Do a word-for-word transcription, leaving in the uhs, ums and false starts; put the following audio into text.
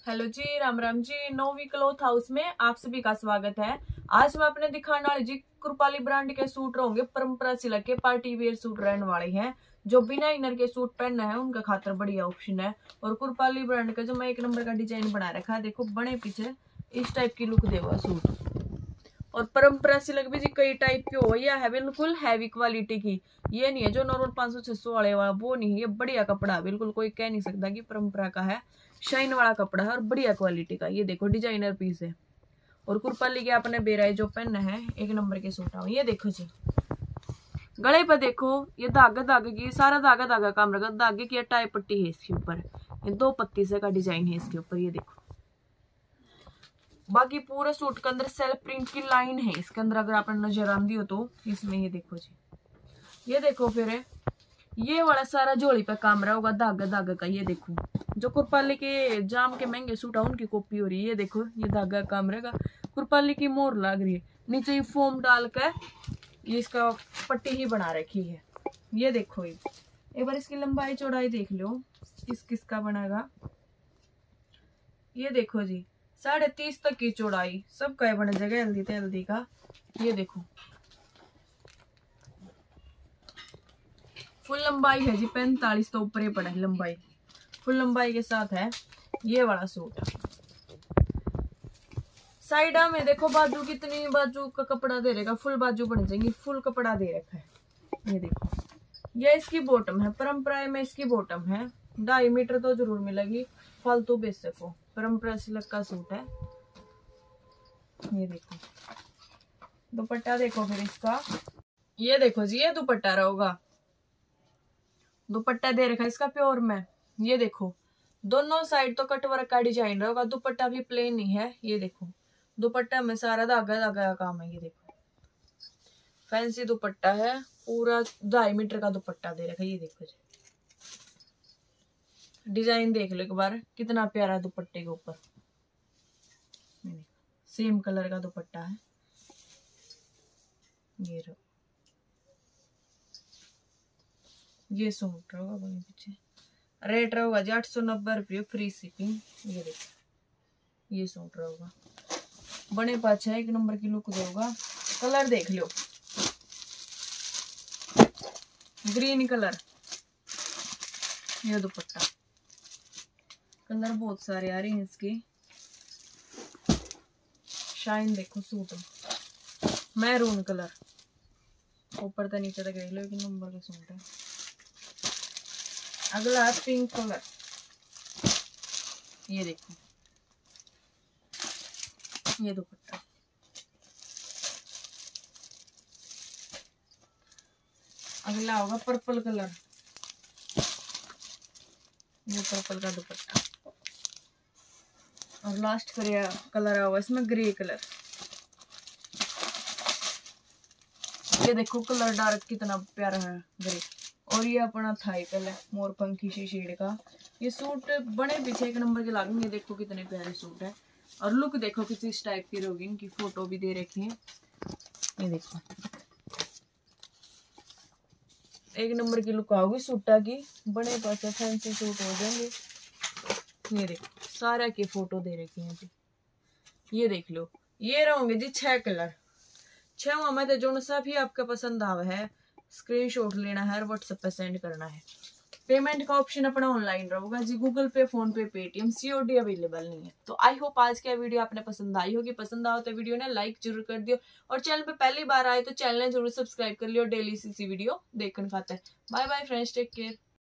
Hello ji, Ram Ram ji. Novi cloth house में आप सभी का स्वागत है। आज मैं अपने दिखाने वाले जी कृपाली ब्रांड के सूट रहेंगे। परंपरा सिल्क के पार्टी वेयर सूट रहने वाले हैं। जो बिना इनर के सूट पहनना है उनका खातर बढ़िया ऑप्शन है। और कृपाली ब्रांड का जो मैं एक नंबर का डिजाइन बना रखा है, देखो बने पीछे इस टाइप की लुक देगा सूट। और परंपरा सिल्क भी जी कई टाइप की हो, यह है बिल्कुल हैवी क्वालिटी की। ये नहीं है जो नॉर्मल पाँच सौ छह सौ वाले वाला, वो नहीं है। ये बढ़िया कपड़ा, बिल्कुल कोई कह नहीं सकता कि परंपरा का है। शाइन वाला कपड़ा है और बढ़िया क्वालिटी का। ये देखो डिजाइनर पीस है। और कुरपाली के आपने बेराई जो पहनना है एक नंबर के सूट। ये देखो जी, गले पर देखो ये धागा धागे की, सारा धागा धागा काम रखा। धागे की टाई पट्टी है इसके ऊपर, ये दो पत्ती से का डिजाइन है इसके ऊपर। ये देखो बाकी पूरे सूट के अंदर सेल्फ प्रिंट की लाइन है इसके अंदर, अगर आपने नजर आंदी हो तो इसमें। ये देखो जी, ये देखो फिर ये वाला सारा जोड़ी पे काम रहा होगा धागा धागा का। ये देखो जो कुरपाली के जाम के महंगे सूट है उनकी कॉपी हो रही है। ये देखो ये धागा काम रहेगा, कुरपाली की मोर लग रही है। नीचे ये फोम डाल कर ये इसका पट्टी ही बना रखी है। ये देखो ये एक बार इसकी लंबाई चौड़ाई देख लो, किस किस का बनेगा। ये देखो जी साढ़े तीस तक की चौड़ाई सबका बने जगह हल्दी ते हल्दी का। ये देखो फुल लंबाई है जी पैंतालीस, तो ऊपर ही पड़ा है लंबाई। फुल लंबाई के साथ है ये वाला सूट। साइडा में देखो बाजू कितनी बाजू का कपड़ा दे रहेगा, फुल बाजू बन जाएंगी, फुल कपड़ा दे रखा है। ये देखो ये इसकी बॉटम है, परंपरा में इसकी बॉटम है। ढाई मीटर तो जरूर मिलेगी, फालतू बेच सको। परंपरा सिल्क का सूट है। ये देखो दुपट्टा देखो फिर इसका। ये देखो जी ये दुपट्टा रहेगा, दुपट्टा दे रखा है इसका प्योर में। ये देखो दोनों साइड तो कटवर्क का डिजाइन रहेगा, दुपट्टा भी प्लेन नहीं है। ये देखो दुपट्टा में सारा धागा धागा का काम है। ये देखो फैंसी दुपट्टा है, पूरा ढाई मीटर का दुपट्टा दे रखा है। ये देखो जी डिजाइन देख लो एक बार, कितना प्यारा दुपट्टे के ऊपर। सेम कलर का दुपट्टा है। ये रो ये सूट रहेगा वहीं पीछे। रेट रहेगा जी आठ सौ नब्बे रुपये फ्री शिपिंग। ये देखो ये सूट रहेगा बने पाछा एक नंबर की लुक देगा। कलर देख लो ग्रीन कलर। ये दुपट्टा कलर बहुत सारे आ रहे हैं इसके। शाइन देखो सूट मैरून कलर, ऊपर तो नीचे तक देख लो एक नंबर का सूट है। अगला है पिंक कलर। ये देखो ये दुपट्टा। अगला होगा पर्पल कलर। ये पर्पल का दुपट्टा। और लास्ट कलर होगा इसमें ग्रे कलर। ये देखो कलर डार्क कितना प्यारा है ग्रे। और ये अपना थाई कलर मोर पंखी सी शेड का। ये सूट बड़े पीछे एक नंबर के लागेंगे। ये देखो कितने प्यारे सूट है। और लुक देखो किसी इस टाइप की होगी, इनकी फोटो भी दे रखी है। ये देखो एक नंबर की लुक आओगी सूटा की, बड़े पास फैंसी सूट हो जाएंगे। ये देखो सारा की फोटो दे रखी है जी। ये देख लो ये रहेंगे जी छह कलर। छह में तो जो सा भी आपका पसंद आवा है स्क्रीनशॉट लेना है और व्हाट्सएप पे सेंड करना है। पेमेंट का ऑप्शन अपना ऑनलाइन रहेगा जी, Google Pay, PhonePe, Paytm, COD available नहीं है। तो आई होप आज का वीडियो आपने पसंद आई होगी। पसंद आओ तो वीडियो ने लाइक जरूर कर दियो, और चैनल पे पहली बार आए तो चैनल ने जरूर सब्सक्राइब कर लियो डेली सी वीडियो देखने खाते। Bye bye friends, take care.